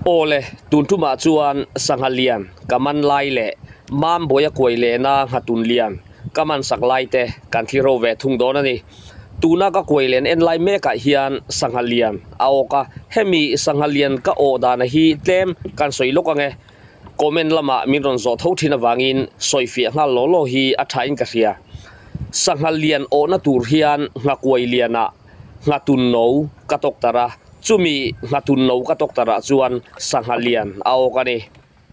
ole tuntu ma chuan sanghalian kaman lai le mam boya koile na hatun lian kaman sak lai te kan thiro ve thung don ani tuna ka koilen en lai me ka hian sanghalian aoka hemi sanghalian ka o da na hi tlem kan soilok ange comment lama minron zo tho thina wangin soifi nga lo hi athain ka ria sanghalian o na tur hian nga koiliana nga tun no ka tok tara chumi nga tun no ka tok tara chuan sanghalian aoka ni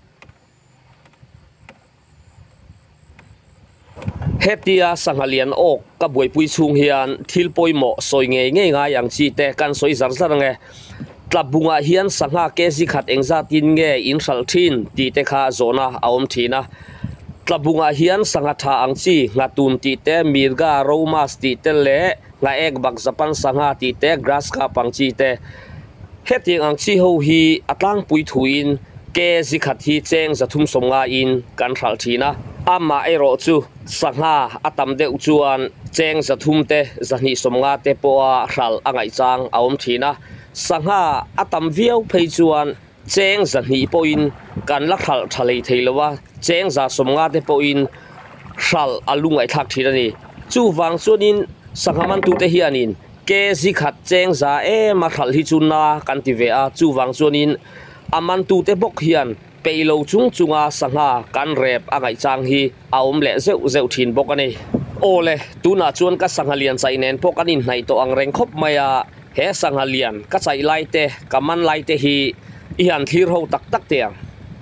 hetia sanghalian ok ka buai pui chung hian thil poimo soi nge nga yang chi te kan soi zar zar nge tlabunga hian sangha ke zi khat engza tin nge in ral thin ti te kha zona aom thina tlabunga hian sangha tha angchi ngatun ti te mirga romas ti te le nga ek bak japan sangha ti te grass ka pangchi te hetiang angchi ho hi atlang pui thuin ke zi khat hi cheng zathum somnga in kan ral thina ama ero chu sangha atam de chuan cheng zathum te zani somnga te po a ral angai chang aom thina sangha atam viau phei chuan cheng zani po in kan la khal thalei theilowa cheng za somnga te po in ral alungai thak thirani chu wang chuanin sanghaman tu te hianin ke zi khat cheng za ma khal hi chunna kan ti ve a chu wang chuanin aman tu te bok hian peilo chung chunga sangha kan rep angai chang hi aom le zeu thin bok ani ole tuna chuan ka sanghalian chai nen pok anin hnai to ang reng khop maya he sanghalian ka chai lai te kaman lai te hi i han thlir ho tak tak te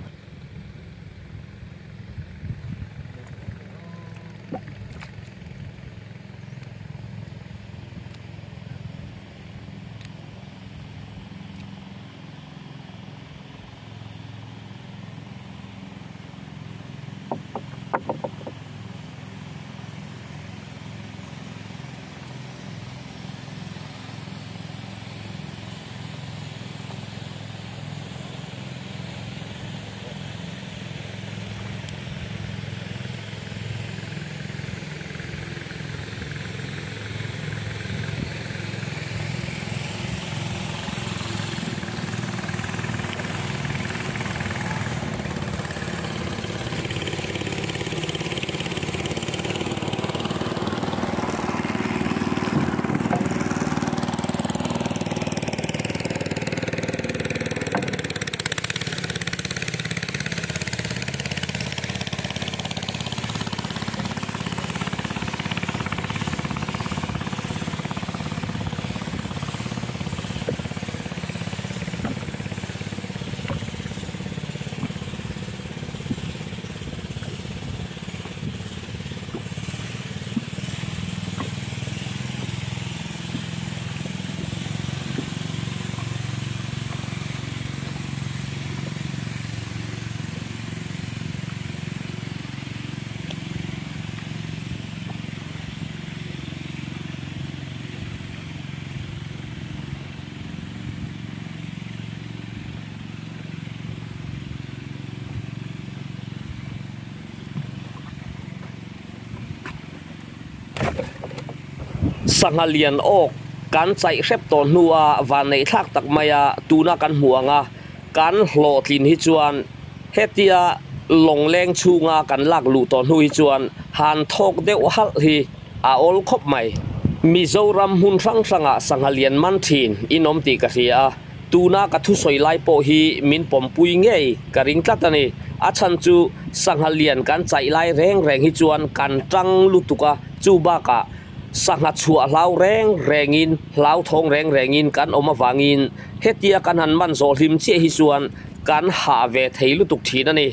sanghalian ok kan chai rep to nuwa van nei thak tak maya tuna kan huanga kan hlo thlin hi chuan hetia longleng chunga kan lak lu to nu hi chuan han thok deuh hal hi a ol khop mai mizoram hun rang ranga sanghalian man thin inom ti ka ria tuna ka thu soi lai po hi min pompui ngei karing tlatani a chan chu sanghalian kan chai lai reng hi chuan kan tang lutuka chu ba ka sangha chua lau rengin lau thong rengin kan oma wangin hetia kan han man zo hlim che hi chuan kan ha ve theilu tuk thina ni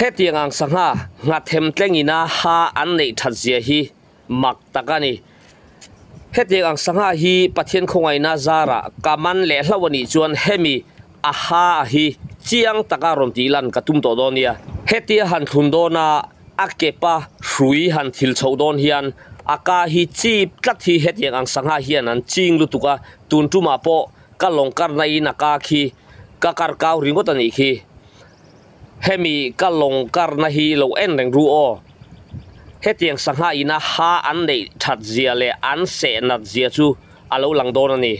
hetiang ang sangha nga them tlengina ha an nei that zia hi mak takani hetiang ang sangha hi pathian khongai na zara kaman le hlawani chuan hemi aha hi chiang taka ron tilan katum to donia hetia han thundona akepa hrui han thil chodon hian aka hi chip tlat hi hetiang ang sangha hian an ching lutuka tuntuma po kalong karnai naka khi kakar kaw ringot ani khi hemi kalong karna hi lo en reng ru o hetiang sangha ina ha an nei that zia le an se nat zia chu alo lang don ani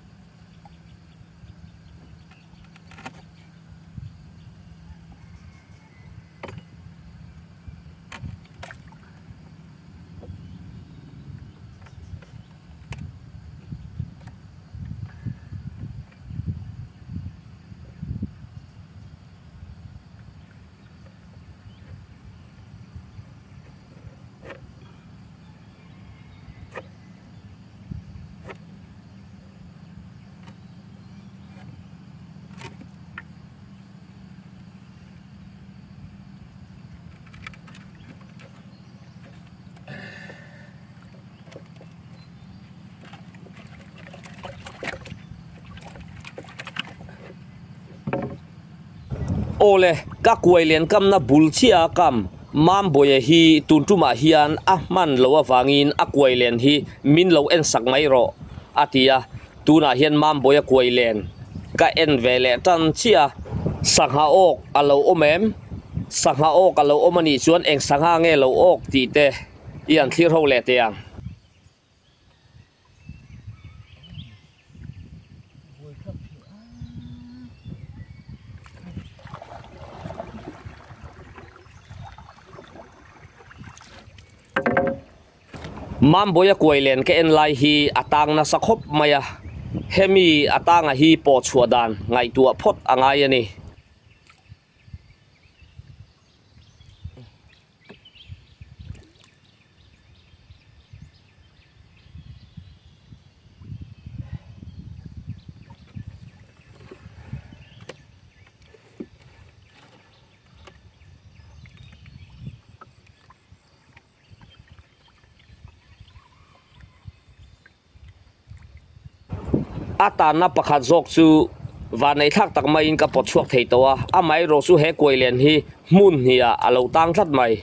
ole ka kuailen kam na bulchia kam mam boya hi tuntuma hian ahman lo awangin a kuailen hi min lo en sak mai ro atia tuna hian mam boya kuailen ka en vele tan chia sangha ok alo omem sangha ok alo omani chuan eng sangha nge lo ok ti te ian thlir ho le te ang mam boya kuailen ke en lai hi atang na sakhop maya hemi atanga hi po chuadan ngai tua phot angai ani atana pakhat zok chu vanai thak tak mai in ka pot chuak thei towa amai ro chu he kuailen hi mun hia alo tang thlat mai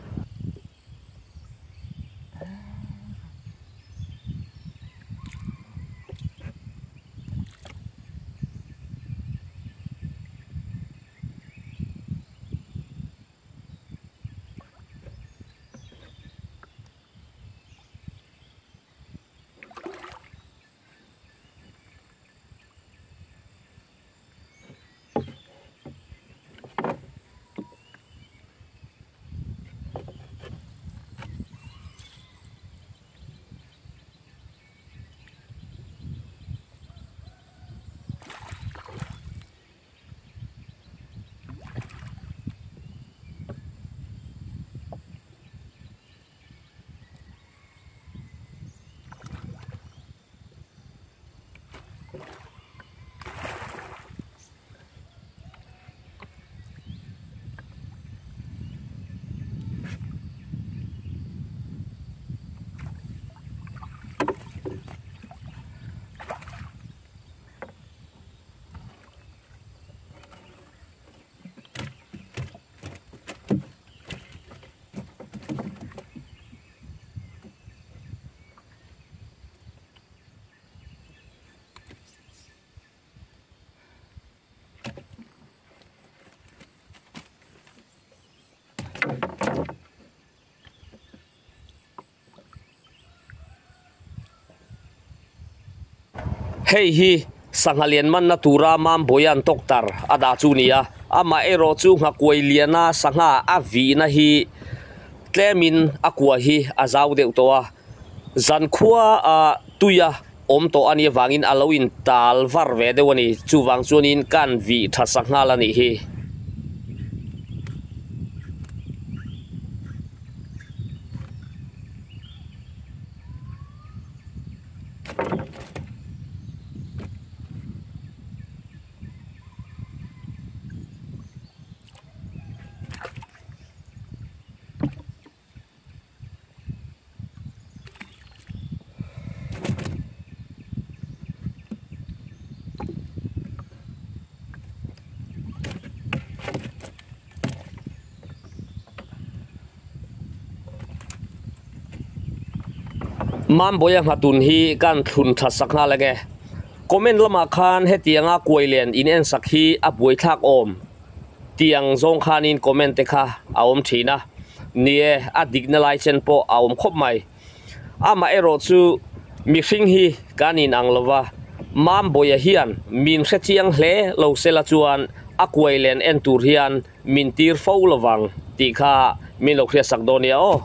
hei hi sanghalian man na tura mam boyan toktar ada chu nia ama ero chu nga kuailiana sangha avi na hi tlemin akwa hi azau deu towa zan khua a tuya om to ani wangin aloin tal var ve dewani chuwang chunin kan vi tha sangha la ni hi mam boya hatun hi kan thun tha sakha lage comment lama khan he tianga koilen in en sakhi a boi thak om tiang zong khan in comment te kha aom thina nie a dignalai chen po aom khop mai ama ero chu mi hring hi kanin anglowa mam boya hian min khe chiang hle lo sela chuan a koilen en tur hian min tir fo lawang ti kha min lo khria sak donia o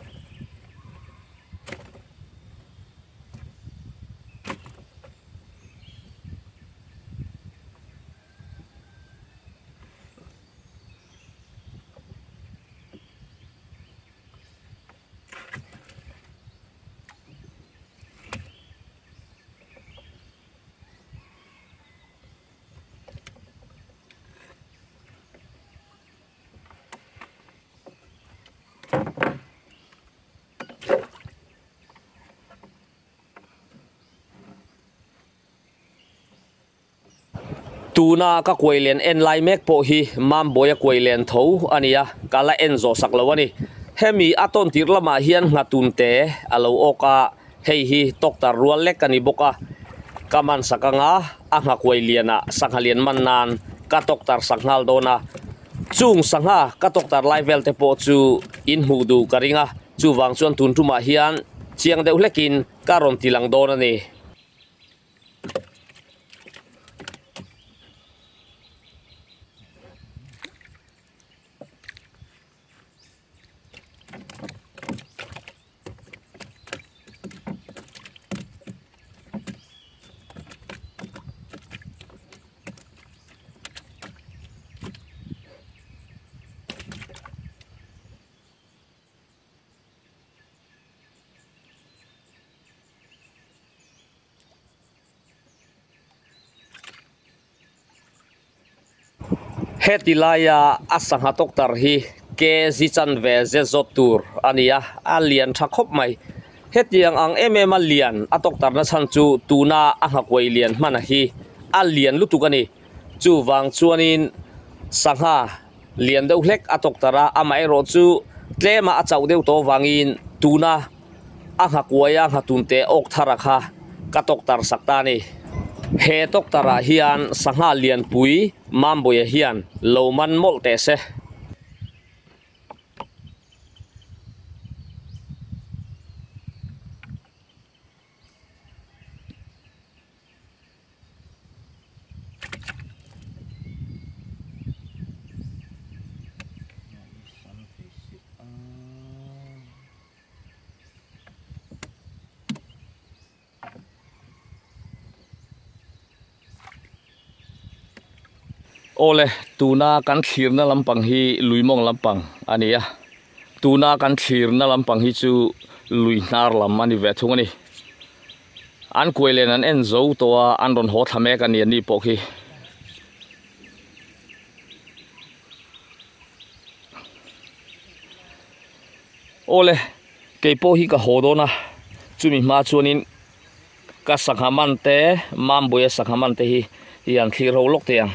tuna ka koilen en lai mek po hi mam boya koilen tho ania kala enzo saklawani hemi aton tirlama hian ngatun te alo oka hei hi toktar rual lek ani boka kaman sakanga anga koiliana sanghalian mannan ka toktar sanghal dona chung sangha ka toktar level te po chu in hudu karinga chu wang chuan tun tuma hian chiang deuh lekin karon tilang dona ni hetilaya asangha toktar hi ke zichan ve zezotur ania alian thakop mai hetiang ang alian atoktar na chanchu tuna anga koilian mana hi alian lutukani chu wang chuanin sangha lian deuh hlek atoktara amai ro chu tlema achau deuh to wangin tuna anga koya anga tunte ok tharakha katoktar saktani he toktara hian sangha lian pui mamboya hian loman molte se ole tuna kan thirna lampang hi luimong lampang ania tuna kan thirna lampang hi chu luinar lam ani ve thungani an koilen an enzo to an ron ho thame kan ni pokhi ole keipo hi ka hodona chumi ma chuanin ka sakhaman te mamboya sakhaman te hi yan thlir ho lok te ang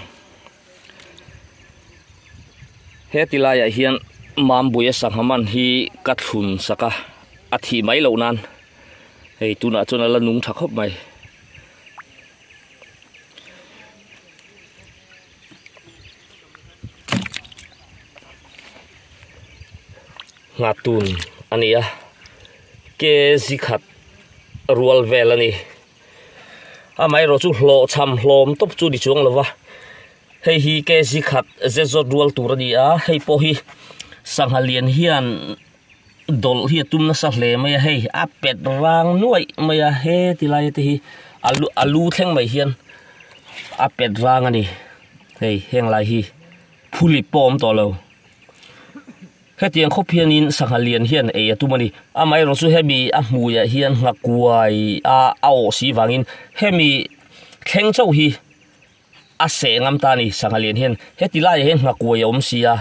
hetilaya hian mambuya sanghaman hi kathun saka athi mai lo nan hei tuna chona la nung thakop mai ngatun ania ke zikhat rual velani amai ro chu hlo cham hlom top chu di chuang lova hei hi ke zikhat zezot dual turani a hei po hi sanghalian hian dol hi tumna sa hle mai hei a pet rang nuai mai a he tilai te hi alu thleng mai hian a pet rang ani hei heng lai hi phuli pom to lo hetiang khopian in sanghalian hian e atumani amai ro chu hemi a hmuya hian ngakuai a ao si wangin hemi thleng chau hi ase ngam tani sanghalian hian hetilai hen ngakuai om sia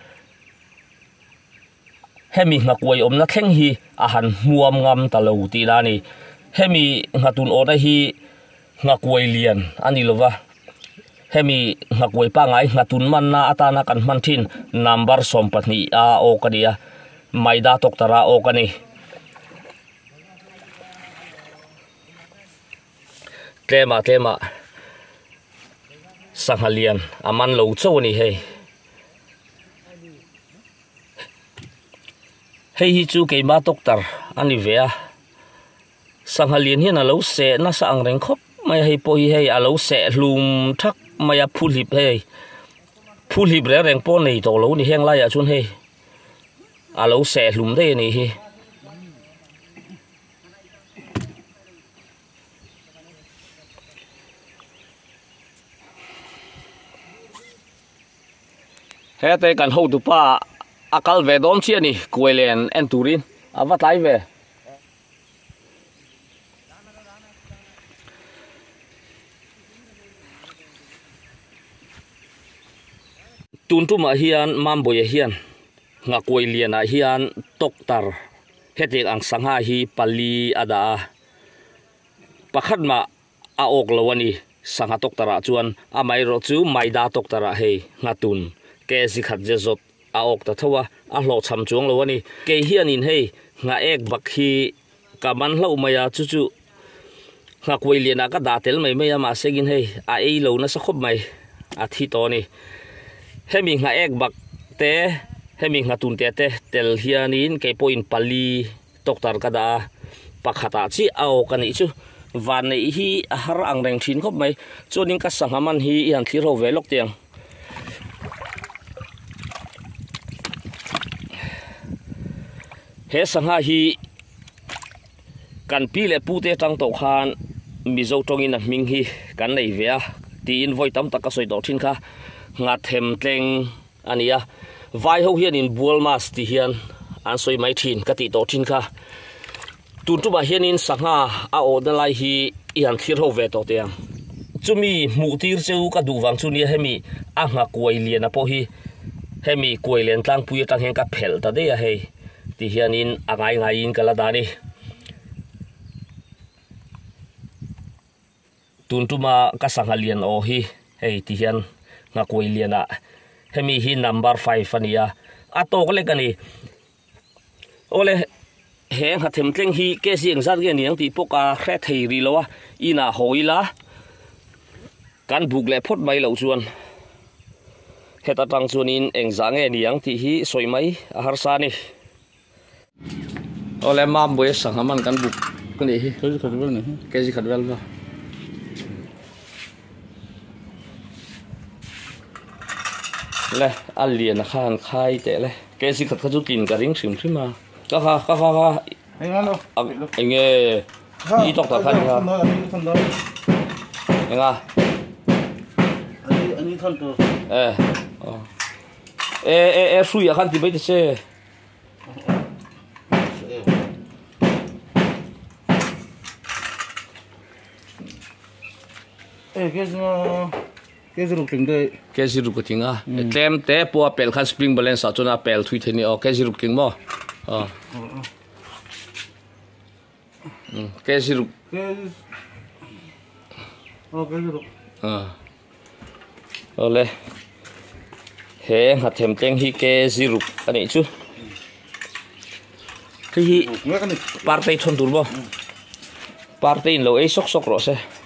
hemi ngakuai om na thleng hi a han muam ngam talo ti lani hemi ngatun ora hi ngakuai lian ani lova hemi ngakuai pa ngai ngatun man na atana kan man thin number sompatni a o kadia maida toktara o kani tlema sanghalian aman lo chaw ni hei hi chu keima doctor ani vea sanghalian hian alo se na sa ang reng khop mai hei po hi hei alo se hlum thak maya phulhip hei phulhip re reng po nei to lo ni heng lai a chun hei alo se hlum de ni hi he te kan ho tu pa akal ve dom chi ani kuelen en turin avat lai ve tuntuma hian mamboya hian nga kueliana hian toktar hetek ang sangha hi pali ada pakhatma a ok lawani sangha toktara chuan amai ro chu maida toktara hei ngatun ke sikhat je zot a ok ta thawa a hlo cham chuang lawani ke hian in hei nga ek bakhi kaman hlo maya chu chu nga kueliana ka datel mai mai ma segin hei a ei lo na sa khop mai a thi to ni hemi nga ek bak te hemi nga tun te tel hianin ke point pali doktor kada pakhata chi ao kani chu van nei hi har ang reng thin khop mai chunin ka sanghaman hi yan thlir ho velok tiang he sangha hi kan pi le pu te tang to khan mizo tongin a ming hi kan nei vea ti in voi tam tak ka soi do thin kha nga them tleng ania vai ho hian in bual mas ti hian an soi mai thin ka ti to thin kha tun tu ba hian in sangha a o da lai hi ian thir ho ve to te chumi mu tir cheu ka du wang chu ni hemi a nga koi lian a po hi hemi koi len tlang pui tang hen ka phel ta de a hei ti hian in angai ngai in kala dani tun tu ma ka sangha lian o hi hei ti hian nga koi liana hemi hi number 5 ania atok le kani ole he nga them tleng hi ke siang zat ge niang ti poka khe thei ri lowa ina hoila kan buk le phot mai lo chuan heta tang chuan in engzang e niang ti hi soi mai a har sa ni ole mam boy sanghaman kan buk kani hi ke ji khatwel ba le alien khan khai te le ke si khat khaju tin ka ring sim thima ka ai ngano ai nge i tok ta khan ha nga ani thon to su ya khan ti bai te se Keziruk ting de keziruk tinga tlem te po pel khan spring balance sa chuna pel thui theni o keziruk ting mo keziruk keziruk ole he nga them teng hi keziruk ani chu hi partei thon tur bo partei lo ei sok sok ro se